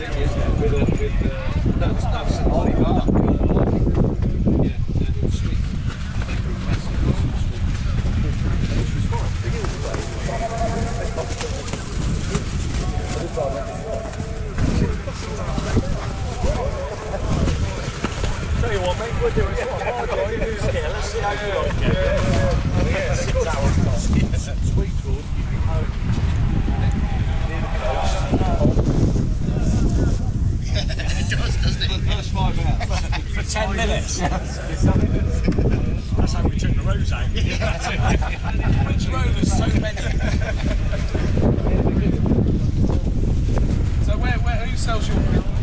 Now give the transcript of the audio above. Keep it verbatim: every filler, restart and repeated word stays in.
ticket with a, with uh, nuts, nuts and olive bar. Yeah, and it was sweet. Tell you what, mate, we're doing something hard. Let's see how you like it. Yeah, yeah, six hours. Sweet food, you can have near the coast. It does, doesn't it? For the first five hours. For ten minutes. That's how we took the rows out. Which road there's so many? So where, where, who sells your